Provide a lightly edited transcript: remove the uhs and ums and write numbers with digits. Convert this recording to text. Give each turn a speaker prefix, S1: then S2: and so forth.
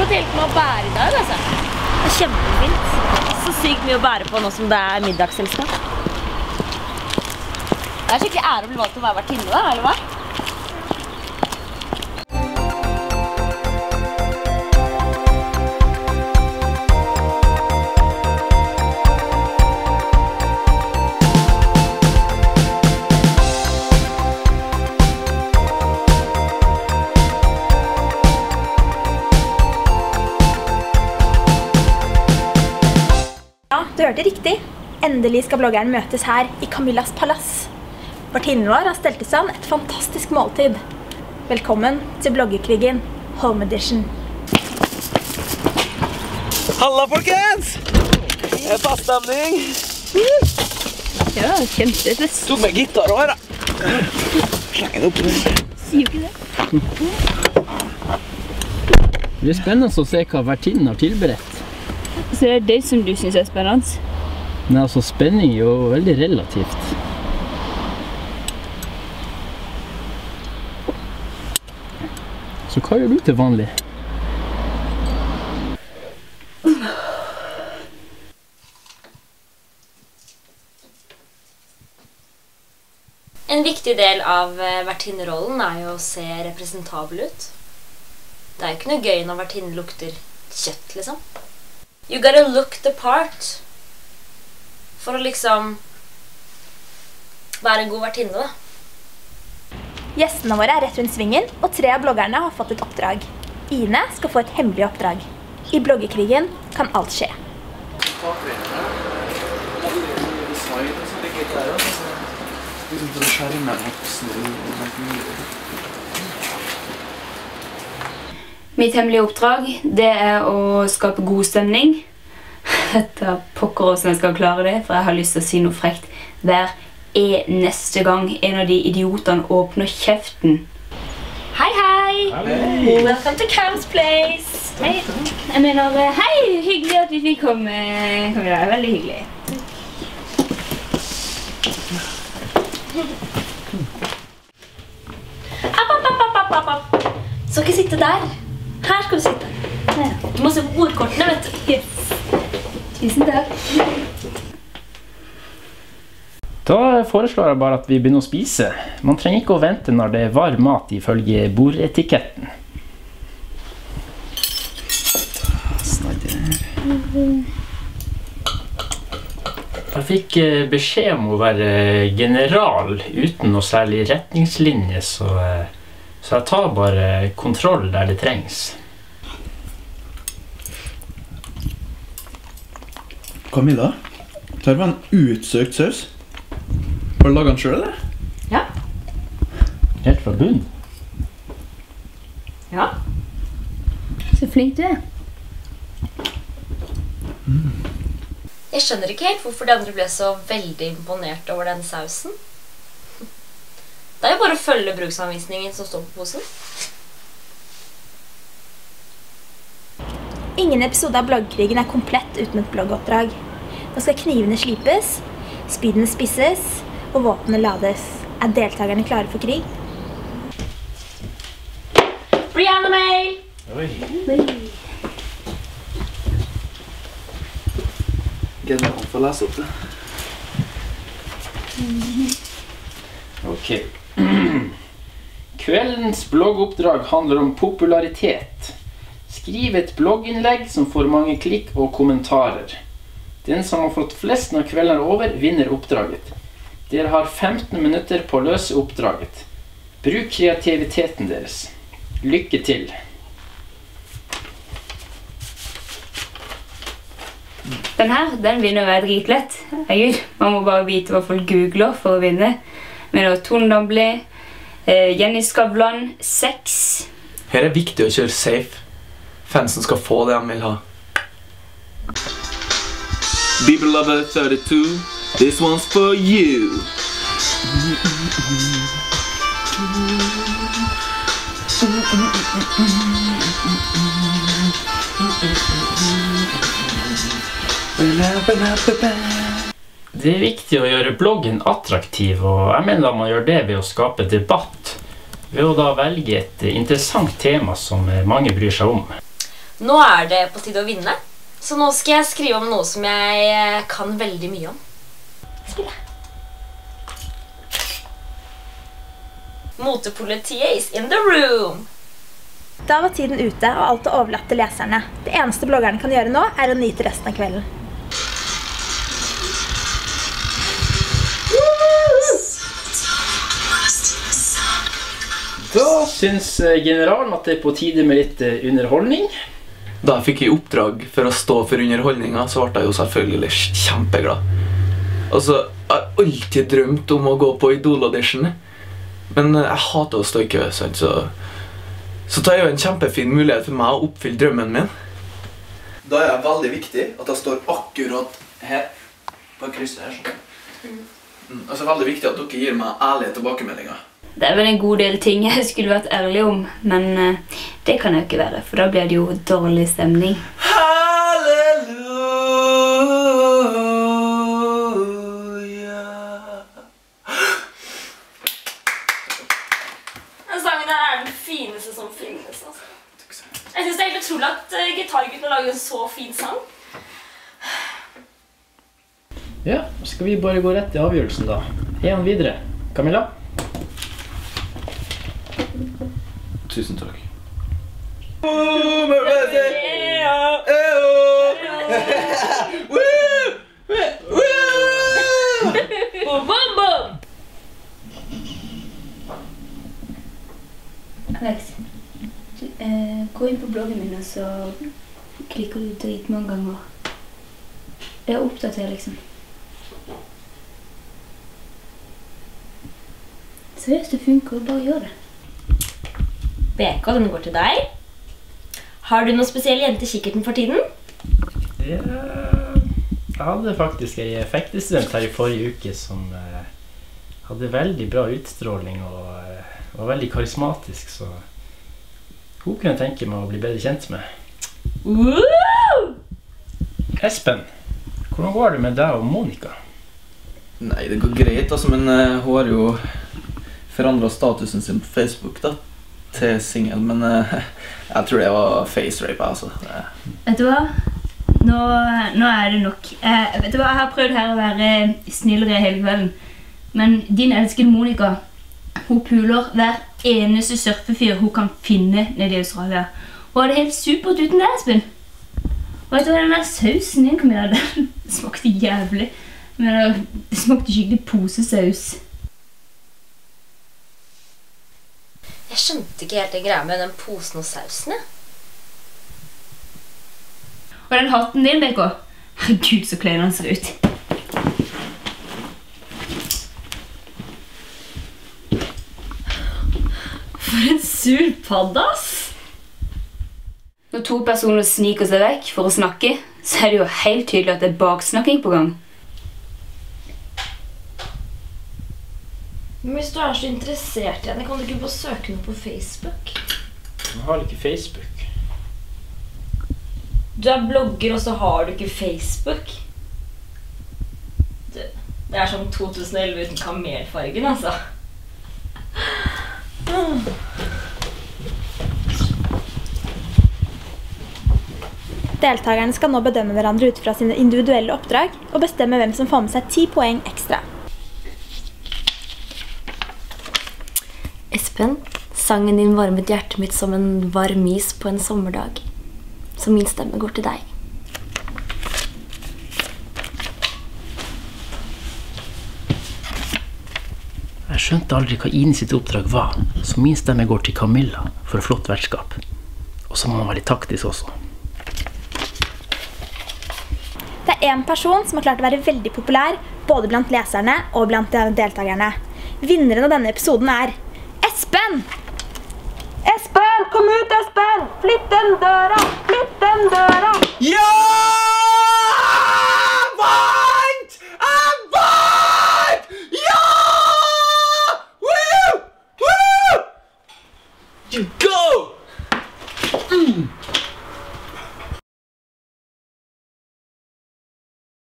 S1: fått hjelpe med å bære I dag, altså. Det kjempefint. Så sykt mye å bære på nå som det middagsselskap. Det skikkelig ære å bli valgt til å være vertinne da, eller hva?
S2: Du hørte riktig. Endelig skal bloggeren møtes her I Camillas palass. Vertinnen vår har stelt I stand et fantastisk måltid. Velkommen til Bloggerkrigen Home Edition.
S3: Halla, folkens! Fast stemning.
S1: Ja, kjempefest.
S3: Tok med gitar også her, da. Sleng den opp.
S1: Sier jo ikke det.
S4: Det spennende å se hva vertinnen har tilberedt.
S1: Så det det som du synes spennende?
S4: Men altså, spenning jo veldig relativt. Så hva gjør du til vanlig?
S1: En viktig del av vertinnerollen jo å se representabel ut. Det jo ikke noe gøy når vertinnen lukter kjøtt, liksom. You gotta look the part for å liksom være en god vertinne, da.
S2: Gjestene våre rett rundt svingen, og 3 av bloggerne har fått et oppdrag. Ine skal få et hemmelig oppdrag. I Bloggerkrigen kan alt skje.
S5: Mitt hemmelige oppdrag, det å skape god stemning. Etter pokker også jeg skal klare det, for jeg har lyst til å si noe frekt hver neste gang en av de idiotene åpner kjeften.
S1: Hei, hei!
S3: Hei!
S1: Welcome to Cam's Place!
S5: Hei, jeg mener, hei, hyggelig at vi fikk komme. Kom i dag, veldig hyggelig.
S1: App. Så ikke sitte der. Her skal du sitte. Du må se på ordkortene, vet du.
S5: Yes. Tusen takk.
S4: Da foreslår jeg bare at vi begynner å spise. Man trenger ikke å vente når det varm mat ifølge bordetiketten. Jeg fikk beskjed om å være general uten noe særlig retningslinje, så jeg tar bare kontroll der det trengs.
S3: Camilla, tar vi en utsøkt saus? Har du laget den selv, eller?
S5: Ja.
S4: Helt fra bunn.
S5: Ja. Så flink du
S1: Jeg skjønner ikke helt hvorfor de andre ble så veldig imponert over den sausen. Det jo bare å følge bruksanvisningen som står på posen.
S2: Ingen episode av Bloggkrigen komplett uten et bloggoppdrag. Nå skal knivene slipes, spydene spisses, og våpnene lades. Deltakerne klare for krig?
S1: Brianna May!
S4: Oi.
S3: General får lese opp det.
S4: Ok. Kveldens bloggoppdrag handler om popularitet. Skriv et blogginnlegg som får mange klikk og kommentarer. Den som har fått flest når kvelden over, vinner oppdraget. Dere har 15 minutter på å løse oppdraget. Bruk kreativiteten deres. Lykke til!
S5: Den her, den vinner jeg dritlett. Herregud, man må bare vite hva folk googler for å vinne. Men da Tone Damli, Jenny Skavlan, sex.
S6: Her viktig å kjøre safe. Fansen skal få det han vil ha.
S3: Bibel Lover 32, this one's for you.
S4: Det viktig å gjøre bloggen attraktiv, og jeg mener man gjør det ved å skape debatt. Ved å da velge et interessant tema som mange bryr seg om.
S1: Nå er det på tide å vinne, så nå skal jeg skrive om noe som jeg kan veldig mye om. Spille. Motepolitiet is in the room!
S2: Da var tiden ute, og alt er overlatt til leserne. Det eneste bloggerne kan gjøre nå, er å nyte resten av kvelden.
S4: Da synes generalen at det er på tide med litt underholdning.
S6: Da jeg fikk i oppdrag for å stå for underholdninga, så ble jeg jo selvfølgelig kjempeglad. Altså, jeg har alltid drømt om å gå på Idol-audition, men jeg hater å stå i kø, sant, så det er jo en kjempefin mulighet for meg å oppfylle drømmen min. Da er det veldig viktig at jeg står akkurat her, på krysset her, sånn. Altså, veldig viktig at dere gir meg ærlige tilbakemeldinger.
S5: Det er vel en god del ting jeg skulle vært ærlig om, men det kan jeg ikke være, for da blir det jo dårlig stemning.
S1: Den sangen der er den fineste som finnes, altså. Jeg synes det er helt utrolig at gitargutten lager en så fin sang.
S4: Ja, skal vi bare gå rett til avgjørelsen da. En videre. Camilla?
S3: Tusen takk.
S5: Alex, gå inn på bloggen min, og så klikker du dritmange ganger. Jeg er oppdatert, liksom. Seriøst, det funker, bare gjør det.
S1: Beka, den går til deg. Har du noen spesielle jente i kikkerten for tiden?
S4: Ja, jeg hadde faktisk en fektestudent her i forrige uke som hadde veldig bra utstråling og var veldig karismatisk, så hun kunne jeg tenke meg å bli bedre kjent med. Espen, hvordan går det med deg og Monica?
S6: Nei, det går greit, altså, men hun har jo forandret statusen sin på Facebook da, til single, men jeg tror det var face rape, altså.
S5: Vet du hva? Nå er det nok. Vet du hva, jeg har prøvd her å være snillere hele kvelden, men din elskede Monica, hun puler hver eneste surfefyr hun kan finne nede i Australia. Og det er helt supert uten det, Espen. Og vet du hva, den der sausen din, Camilla, den smakte jævlig. Men det smakte skikkelig posesaus.
S1: Jeg skjønte ikke helt den greia med den posen og sausen, ja.
S5: Og den hatten din, BK. Herregud, så klein han ser ut.
S1: For en sulpadde, ass!
S5: Når to personer sniker seg vekk for å snakke, så er det jo helt tydelig at det er baksnakking på gang.
S1: Men hvis du er så interessert i henne, kan du ikke bare søke noe på Facebook?
S4: Jeg har ikke Facebook.
S1: Du er blogger, og så har du ikke Facebook. Det er som 2011 uten kamelfargen, altså.
S2: Deltakerne skal nå bedømme hverandre ut fra sine individuelle oppdrag og bestemme hvem som får med seg 10 poeng ekstra.
S1: Espen, sangen din varmet hjertet mitt som en varm is på en sommerdag. Så min stemme går til deg.
S4: Jeg skjønte aldri hva Ine sitt oppdrag var, så min stemme går til Camilla for et flott vertskap. Og så må man være litt taktisk også.
S2: Det er en person som har klart å være veldig populær, både blant leserne og blant deltakerne. Vinneren av denne episoden er Espen! Espen, kom ut, Espen! Flytt den døra! Flytt den døra!
S6: Ja!